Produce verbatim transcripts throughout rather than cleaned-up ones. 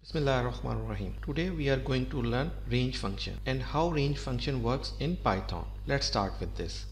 Bismillahirrahmanirrahim. Today we are going to learn range function and how range function works in Python. Let's start with this.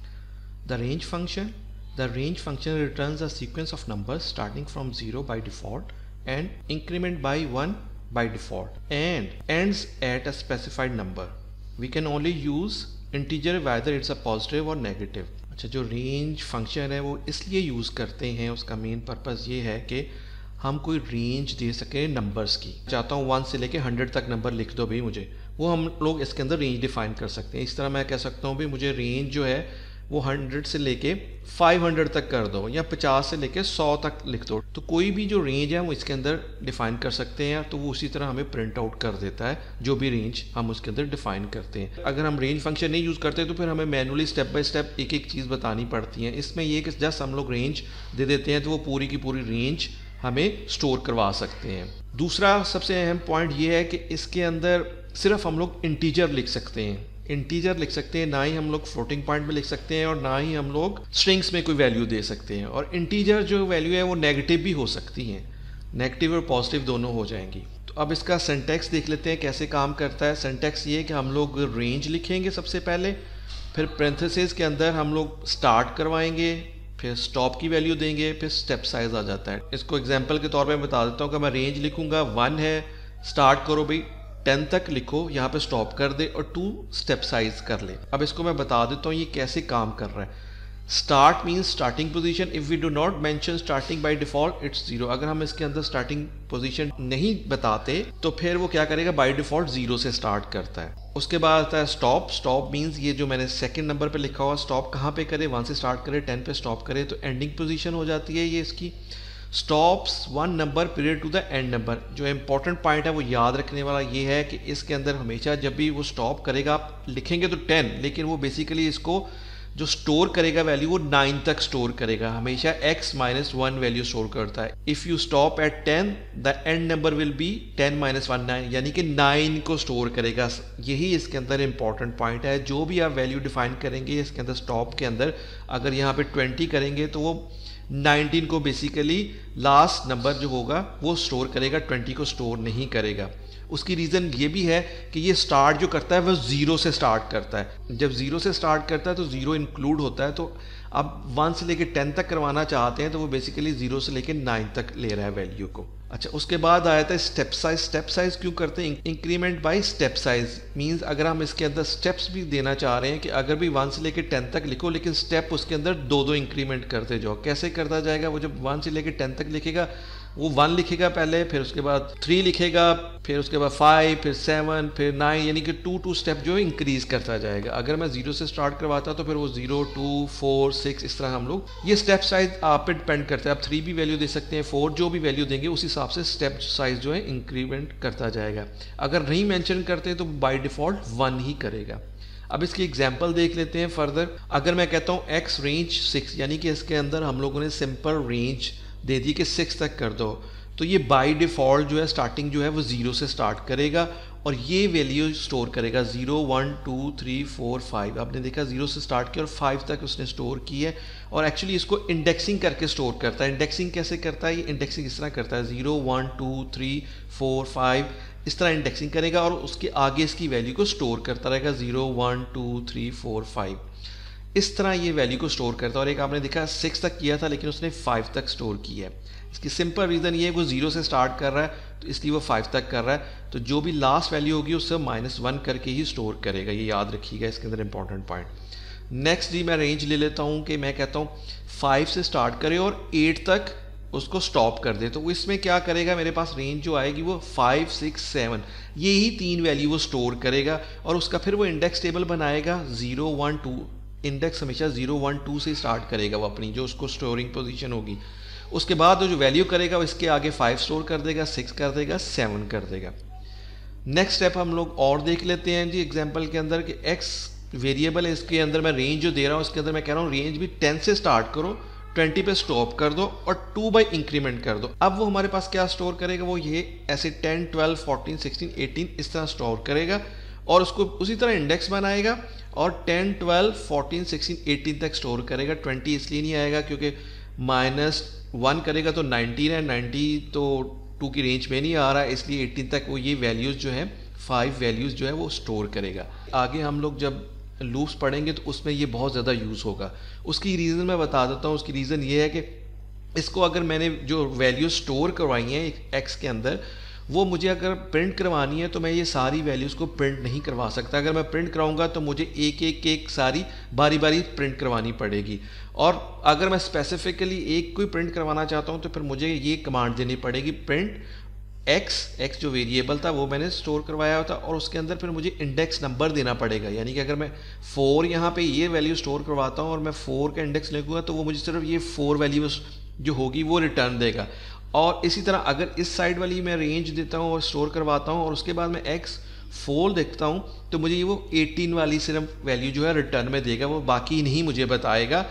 The range function. The range function returns a sequence of numbers starting from zero by default and increment by one by default and ends at a specified number. We can only use integer whether it's a positive or negative. अच्छा, जो range function है वो इसलिए use करते हैं, उसका main purpose ये है कि हम कोई रेंज दे सकें नंबर्स की। चाहता हूँ वन से लेके हंड्रेड तक नंबर लिख दो भाई मुझे, वो हम लोग इसके अंदर रेंज डिफाइन कर सकते हैं। इस तरह मैं कह सकता हूँ भाई मुझे रेंज जो है वो हंड्रेड से लेके फाइव हंड्रेड तक कर दो या पचास से लेके सौ तक लिख दो। तो कोई भी जो रेंज है वो इसके अंदर डिफाइन कर सकते हैं, तो वो उसी तरह हमें प्रिंट आउट कर देता है जो भी रेंज हम उसके अंदर डिफाइन करते हैं। अगर हम रेंज फंक्शन नहीं यूज़ करते तो फिर हमें मैनुअली स्टेप बाय स्टेप एक एक चीज़ बतानी पड़ती है। इसमें ये कि जस्ट हम लोग रेंज दे देते हैं तो वो पूरी की पूरी रेंज हमें स्टोर करवा सकते हैं। दूसरा सबसे अहम पॉइंट ये है कि इसके अंदर सिर्फ हम लोग इंटीजर लिख सकते हैं, इंटीजर लिख सकते हैं, ना ही हम लोग फ्लोटिंग पॉइंट में लिख सकते हैं और ना ही हम लोग स्ट्रिंग्स में कोई वैल्यू दे सकते हैं। और इंटीजर जो वैल्यू है वो नेगेटिव भी हो सकती हैं, नेगेटिव और पॉजिटिव दोनों हो जाएंगी। तो अब इसका सिंटैक्स देख लेते हैं कैसे काम करता है। सिंटैक्स ये कि हम लोग रेंज लिखेंगे सबसे पहले, फिर पैरेंथेसिस के अंदर हम लोग स्टार्ट करवाएंगे, फिर स्टॉप की वैल्यू देंगे, फिर स्टेप साइज आ जाता है। इसको एग्जांपल के तौर पे बता देता हूँ कि मैं रेंज लिखूंगा वन है, स्टार्ट करो भाई टेन तक लिखो, यहाँ पे स्टॉप कर दे और टू स्टेप साइज कर ले। अब इसको मैं बता देता हूँ ये कैसे काम कर रहा है। Start means starting position, if we do not mention starting by default it's zero. अगर हम इसके अंदर स्टार्टिंग पोजीशन नहीं बताते तो फिर वो क्या करेगा, बाय डिफॉल्ट जीरो से स्टार्ट करता है। उसके बाद आता है स्टॉप। स्टॉप मीन्स ये जो मैंने सेकंड नंबर पे लिखा हुआ स्टॉप कहाँ पे करे, वन से स्टार्ट करे टेन पे स्टॉप करे, तो एंडिंग पोजीशन हो जाती है ये इसकी। Stops one number period to the end number. जो इंपॉर्टेंट पॉइंट है वो याद रखने वाला ये है कि इसके अंदर हमेशा जब भी वो स्टॉप करेगा, आप लिखेंगे तो टेन, लेकिन वो बेसिकली इसको जो स्टोर करेगा वैल्यू वो नाइन तक स्टोर करेगा। हमेशा x minus one value store करता है। If you stop at ten the end number will be ten minus one nine, यानी कि नाइन को स्टोर करेगा। यही इसके अंदर इंपॉर्टेंट पॉइंट है। जो भी आप वैल्यू डिफाइन करेंगे इसके अंदर स्टॉप के अंदर, अगर यहाँ पे ट्वेंटी करेंगे तो वो नाइनटीन को बेसिकली लास्ट नंबर जो होगा वो स्टोर करेगा, ट्वेंटी को स्टोर नहीं करेगा। उसकी रीज़न ये भी है कि ये स्टार्ट जो करता है वो ज़ीरो से स्टार्ट करता है। जब ज़ीरो से स्टार्ट करता है तो ज़ीरो इंक्लूड होता है। तो अब वन से लेके टेन तक करवाना चाहते हैं तो वो बेसिकली ज़ीरो से लेके नाइन तक ले रहा है वैल्यू को। अच्छा, उसके बाद आया था स्टेप साइज। स्टेप साइज क्यों करते हैं, increment by step size means अगर हम इसके अंदर स्टेप्स भी देना चाह रहे हैं कि अगर भी वन से लेके टेन तक लिखो लेकिन स्टेप उसके अंदर दो दो इंक्रीमेंट करते जाओ। कैसे करता जाएगा, वो जब वन से लेके टेन तक लिखेगा वो वन लिखेगा पहले, फिर उसके बाद थ्री लिखेगा, फिर उसके बाद फाइव, फिर सेवन, फिर नाइन, यानी कि टू टू स्टेप जो है इंक्रीज करता जाएगा। अगर मैं जीरो से स्टार्ट करवाता तो फिर वो जीरो टू फोर सिक्स इस तरह हम लोग, ये स्टेप साइज आप पे डिपेंड करता है। आप थ्री भी वैल्यू दे सकते हैं, फोर, जो भी वैल्यू देंगे उस हिसाब से स्टेप साइज जो है इंक्रीमेंट करता जाएगा। अगर नहीं मेंशन करते तो बाय डिफॉल्ट वन ही करेगा। अब इसकी एग्जांपल देख लेते हैं फर्दर। अगर मैं कहता हूँ एक्स रेंज सिक्स, यानी कि इसके अंदर हम लोगों ने सिंपल रेंज दे दी कि सिक्स तक कर दो, तो ये बाय डिफ़ॉल्ट जो है स्टार्टिंग जो है वो ज़ीरो से स्टार्ट करेगा और ये वैल्यू स्टोर करेगा zero one two three four five. आपने देखा ज़ीरो से स्टार्ट किया और फाइव तक उसने स्टोर की है। और एक्चुअली इसको इंडेक्सिंग करके स्टोर करता है। इंडेक्सिंग कैसे करता है, ये इंडेक्सिंग इस तरह करता है, zero one two three four five इस तरह इंडेक्सिंग करेगा और उसके आगे इसकी वैल्यू को स्टोर करता रहेगा, zero one two three four five इस तरह ये वैल्यू को स्टोर करता है। और एक आपने देखा सिक्स तक किया था लेकिन उसने फाइव तक स्टोर किया है। इसकी सिंपल रीज़न ये है वो जीरो से स्टार्ट कर रहा है तो इसलिए वो फाइव तक कर रहा है, तो जो भी लास्ट वैल्यू होगी उससे माइनस वन करके ही स्टोर करेगा। ये याद रखिएगा, इसके अंदर इंपॉर्टेंट पॉइंट। नेक्स्ट जी मैं रेंज ले लेता हूँ कि मैं कहता हूँ फाइव से स्टार्ट करे और एट तक उसको स्टॉप कर दे। तो इसमें क्या करेगा, मेरे पास रेंज जो आएगी वो फाइव सिक्स सेवन, ये ही तीन वैल्यू वो स्टोर करेगा और उसका फिर वो इंडेक्स टेबल बनाएगा। ज़ीरो वन टू इंडेक्स हमेशा ज़ीरो वन टू से स्टार्ट करेगा वो अपनी जो उसको स्टोरिंग पोजीशन होगी। उसके बाद जो वैल्यू करेगा वो इसके आगे फाइव स्टोर कर देगा, सिक्स कर देगा, सेवन कर देगा। नेक्स्ट स्टेप हम लोग और देख लेते हैं जी एग्जांपल के अंदर कि एक्स वेरिएबल है, इसके अंदर मैं रेंज जो दे रहा हूँ उसके अंदर मैं कह रहा हूँ रेंज भी टेन से स्टार्ट करो, ट्वेंटी पे स्टॉप कर दो और टू बाई इंक्रीमेंट कर दो। अब वो हमारे पास क्या स्टोर करेगा, वो ये ऐसे ten twelve fourteen sixteen eighteen इस तरह स्टोर करेगा और उसको उसी तरह इंडेक्स बनाएगा और ten twelve fourteen sixteen eighteen तक स्टोर करेगा। ट्वेंटी इसलिए नहीं आएगा क्योंकि माइनस वन करेगा तो नाइनटीन है, नाइन्टी तो टू की रेंज में नहीं आ रहा है, इसलिए एटीन तक वो ये वैल्यूज़ जो है फाइव वैल्यूज़ जो है वो स्टोर करेगा। आगे हम लोग जब लूप्स पढ़ेंगे तो उसमें ये बहुत ज़्यादा यूज़ होगा। उसकी रीज़न मैं बता देता हूँ। उसकी रीज़न ये है कि इसको अगर मैंने जो वैल्यू स्टोर करवाई हैं एक्स के अंदर, वो मुझे अगर प्रिंट करवानी है तो मैं ये सारी वैल्यूज़ को प्रिंट नहीं करवा सकता। अगर मैं प्रिंट कराऊंगा तो मुझे एक एक एक सारी बारी बारी प्रिंट करवानी पड़ेगी, और अगर मैं स्पेसिफिकली एक कोई प्रिंट करवाना चाहता हूँ तो फिर मुझे ये कमांड देनी पड़ेगी, प्रिंट एक्स। एक्स जो वेरिएबल था वो मैंने स्टोर करवाया था, और उसके अंदर फिर मुझे इंडेक्स नंबर देना पड़ेगा। यानी कि अगर मैं फोर यहाँ पे ये वैल्यू स्टोर करवाता हूँ और मैं फोर का इंडेक्स लिखूँगा तो वो मुझे सिर्फ ये फोर वैल्यू जो होगी वो रिटर्न देगा। और इसी तरह अगर इस साइड वाली मैं रेंज देता हूँ और स्टोर करवाता हूँ और उसके बाद मैं एक्स फोर देखता हूँ तो मुझे ये वो एटीन वाली सिर्फ वैल्यू जो है रिटर्न में देगा, वो बाकी नहीं मुझे बताएगा।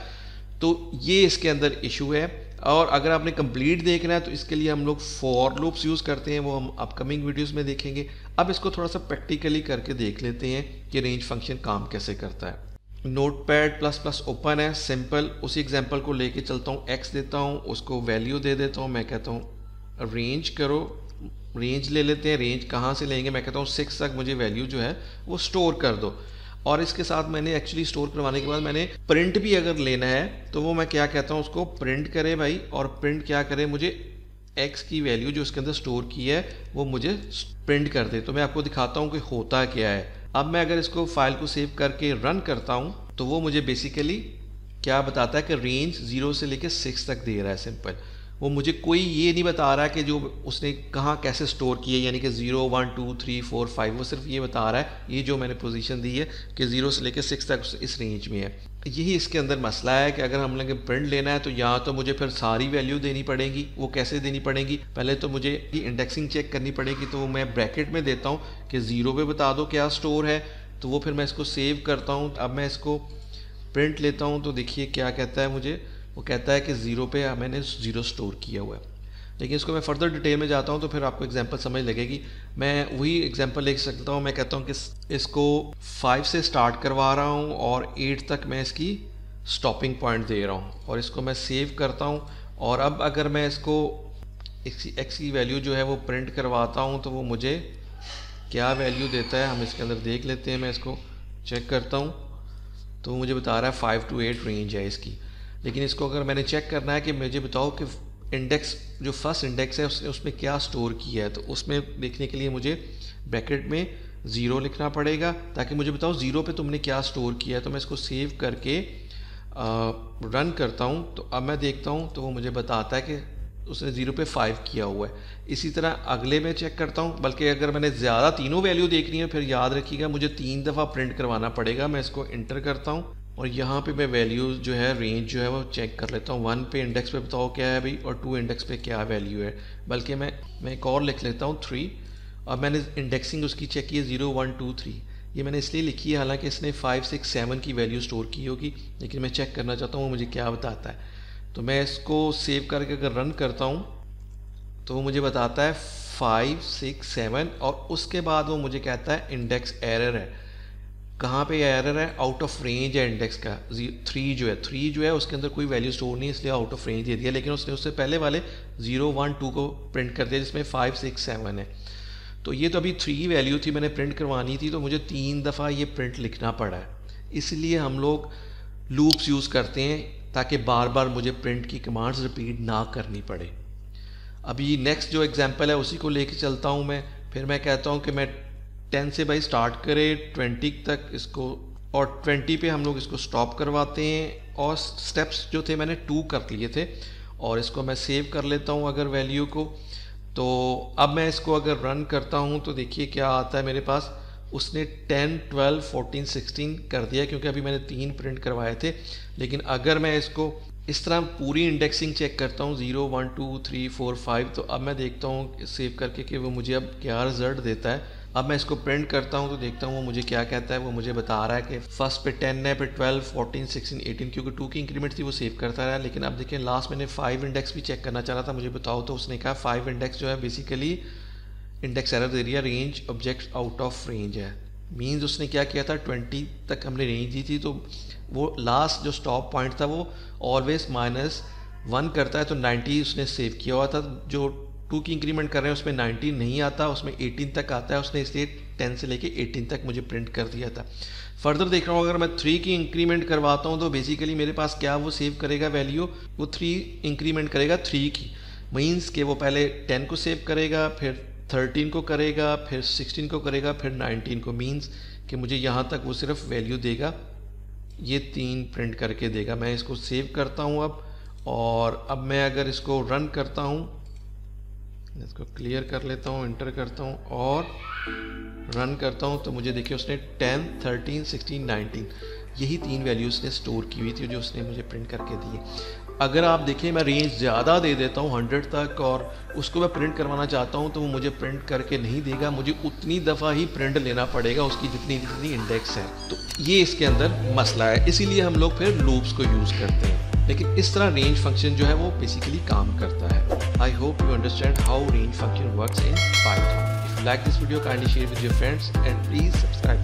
तो ये इसके अंदर इशू है। और अगर आपने कंप्लीट देखना है तो इसके लिए हम लोग फॉर लूप्स यूज़ करते हैं, वो हम अपकमिंग वीडियोस में देखेंगे। अब इसको थोड़ा सा प्रैक्टिकली करके देख लेते हैं कि रेंज फंक्शन काम कैसे करता है। नोटपैड प्लस प्लस ओपन है, सिंपल उसी एग्जांपल को लेके चलता हूँ। एक्स देता हूँ, उसको वैल्यू दे देता हूँ, मैं कहता हूँ रेंज करो, रेंज ले लेते हैं। रेंज कहाँ से लेंगे, मैं कहता हूँ सिक्स तक मुझे वैल्यू जो है वो स्टोर कर दो। और इसके साथ मैंने एक्चुअली स्टोर करवाने के बाद मैंने प्रिंट भी अगर लेना है तो वो मैं क्या कहता हूँ, उसको प्रिंट करे भाई, और प्रिंट क्या करे, मुझे एक्स की वैल्यू जो उसके अंदर स्टोर की है वो मुझे प्रिंट कर दे। तो मैं आपको दिखाता हूँ कि होता क्या है। अब मैं अगर इसको फाइल को सेव करके रन करता हूँ तो वो मुझे बेसिकली क्या बताता है कि रेंज जीरो से लेकर सिक्स तक दे रहा है। सिंपल, वो मुझे कोई ये नहीं बता रहा कि जो उसने कहाँ कैसे स्टोर किए, यानी कि zero one two three four five, वो सिर्फ ये बता रहा है ये जो मैंने पोजीशन दी है कि जीरो से लेकर सिक्स तक इस रेंज में है। यही इसके अंदर मसला है कि अगर हम लोग प्रिंट लेना है तो या तो मुझे फिर सारी वैल्यू देनी पड़ेगी। वो कैसे देनी पड़ेगी, पहले तो मुझे इंडेक्सिंग चेक करनी पड़ेगी। तो मैं ब्रैकेट में देता हूँ कि ज़ीरो पे बता दो क्या स्टोर है, तो वो फिर मैं इसको सेव करता हूँ। अब मैं इसको प्रिंट लेता हूँ तो देखिए क्या कहता है मुझे, वो कहता है कि ज़ीरो पे मैंने ज़ीरो स्टोर किया हुआ है। लेकिन इसको मैं फर्दर डिटेल में जाता हूँ तो फिर आपको एग्जांपल समझ लगेगी। मैं वही एग्जांपल ले सकता हूँ। मैं कहता हूँ कि इसको फाइव से स्टार्ट करवा रहा हूँ और एट तक मैं इसकी स्टॉपिंग पॉइंट दे रहा हूँ, और इसको मैं सेव करता हूँ। और अब अगर मैं इसको एक्स की वैल्यू जो है वो प्रिंट करवाता हूँ तो वो मुझे क्या वैल्यू देता है हम इसके अंदर देख लेते हैं। मैं इसको चेक करता हूँ तो मुझे बता रहा है फाइव टू एट रेंज है इसकी। लेकिन इसको अगर मैंने चेक करना है कि मुझे बताओ कि इंडेक्स जो फर्स्ट इंडेक्स है उसने उसमें क्या स्टोर किया है, तो उसमें देखने के लिए मुझे ब्रैकेट में ज़ीरो लिखना पड़ेगा ताकि मुझे बताओ ज़ीरो पे तुमने क्या स्टोर किया है। तो मैं इसको सेव करके आ, रन करता हूँ तो अब मैं देखता हूँ तो वो मुझे बताता है कि उसने ज़ीरो पे फाइव किया हुआ है। इसी तरह अगले में चेक करता हूँ, बल्कि अगर मैंने ज़्यादा तीनों वैल्यू देखनी है फिर याद रखिएगा मुझे तीन दफ़ा प्रिंट करवाना पड़ेगा। मैं इसको इंटर करता हूँ और यहाँ पे मैं वैल्यू जो है रेंज जो है वो चेक कर लेता हूँ। वन पे इंडेक्स पे बताओ क्या है भाई, और टू इंडेक्स पे क्या वैल्यू है। बल्कि मैं मैं एक और लिख लेता हूँ थ्री। अब मैंने इंडेक्सिंग उसकी चेक की है ज़ीरो वन टू थ्री। ये मैंने इसलिए लिखी है हालांकि इसने फाइव सिक्स सेवन की वैल्यू स्टोर की होगी, लेकिन मैं चेक करना चाहता हूँ वो मुझे क्या बताता है। तो मैं इसको सेव करके अगर रन करता हूँ तो वो मुझे बताता है फाइव सिक्स सेवन, और उसके बाद वो मुझे कहता है इंडेक्स एरर है। कहाँ पे एरर है, आउट ऑफ रेंज है इंडेक्स का। थ्री जो है थ्री जो है उसके अंदर कोई वैल्यू स्टोर नहीं है इसलिए आउट ऑफ रेंज दे दिया, लेकिन उसने उससे पहले वाले ज़ीरो वन टू को प्रिंट कर दिया जिसमें फाइव सिक्स सेवन है। तो ये तो अभी थ्री वैल्यू थी, मैंने प्रिंट करवानी थी तो मुझे तीन दफ़ा ये प्रिंट लिखना पड़ा है। इसलिए हम लोग लूप्स यूज़ करते हैं ताकि बार बार मुझे प्रिंट की कमांड्स रिपीट ना करनी पड़े। अभी नेक्स्ट जो एग्जांपल है उसी को लेके चलता हूँ मैं। फिर मैं कहता हूँ कि मैं टेन से भाई स्टार्ट करे ट्वेंटी तक इसको, और ट्वेंटी पे हम लोग इसको स्टॉप करवाते हैं। और स्टेप्स जो थे मैंने टू कर लिए थे, और इसको मैं सेव कर लेता हूँ अगर वैल्यू को। तो अब मैं इसको अगर रन करता हूँ तो देखिए क्या आता है मेरे पास। उसने टेन ट्वेल्व फोर्टीन सिक्सटीन कर दिया क्योंकि अभी मैंने तीन प्रिंट करवाए थे। लेकिन अगर मैं इसको इस तरह पूरी इंडेक्सिंग चेक करता हूँ zero one two three four five, तो अब मैं देखता हूँ सेव करके कि वो मुझे अब क्या रिजल्ट देता है। अब मैं इसको प्रिंट करता हूँ तो देखता हूँ वो मुझे क्या कहता है। वो मुझे बता रहा है कि फर्स्ट पे टेन है, पे ट्वेल्व फोर्टीन सिक्सटीन एटीन, क्योंकि टू की इंक्रीमेंट थी वो सेव करता रहा। लेकिन अब देखिए लास्ट मैंने फाइव इंडेक्स भी चेक करना चाह रहा था, मुझे बताओ तो उसने कहा फाइव इंडेक्स जो है बेसिकली इंडेक्स एरर दे दिया, range object out of range है। मीन्स उसने क्या किया था, ट्वेंटी तक हमने रेंज दी थी तो वो लास्ट जो स्टॉप पॉइंट था वो ऑलवेज माइनस वन करता है, तो नाइन्टी उसने सेव किया हुआ था जो टू की इंक्रीमेंट कर रहे हैं उसमें नाइनटीन नहीं आता, उसमें एटीन तक आता है, उसने इसलिए टेन से लेके एटीन तक मुझे प्रिंट कर दिया था। फर्दर देख रहा हूँ अगर मैं थ्री की इंक्रीमेंट करवाता हूँ तो बेसिकली मेरे पास क्या वो सेव करेगा वैल्यू, वो थ्री इंक्रीमेंट करेगा थ्री की, मीन्स कि वो पहले टेन को सेव करेगा, फिर थर्टीन को करेगा, फिर सिक्सटीन को करेगा, फिर नाइनटीन को, मीन्स कि मुझे यहाँ तक वो सिर्फ वैल्यू देगा, ये तीन प्रिंट करके देगा। मैं इसको सेव करता हूँ अब, और अब मैं अगर इसको रन करता हूँ, इसको क्लियर कर लेता हूँ, इंटर करता हूँ और रन करता हूँ, तो मुझे देखिए उसने टेन, थर्टीन, सिक्सटीन, नाइनटीन यही तीन वैल्यूज़ ने स्टोर की हुई थी जो उसने मुझे प्रिंट करके दिए। अगर आप देखें मैं रेंज ज़्यादा दे देता हूँ हंड्रेड तक और उसको मैं प्रिंट करवाना चाहता हूँ तो वो मुझे प्रिंट करके नहीं देगा, मुझे उतनी दफ़ा ही प्रिंट लेना पड़ेगा उसकी जितनी जितनी इंडेक्स है। तो ये इसके अंदर मसला है, इसीलिए हम लोग फिर लूप्स को यूज़ करते हैं। लेकिन इस तरह रेंज फंक्शन जो है वो बेसिकली काम करता है। I hope you understand how range function works in Python. If you like this video kindly share with your friends and please subscribe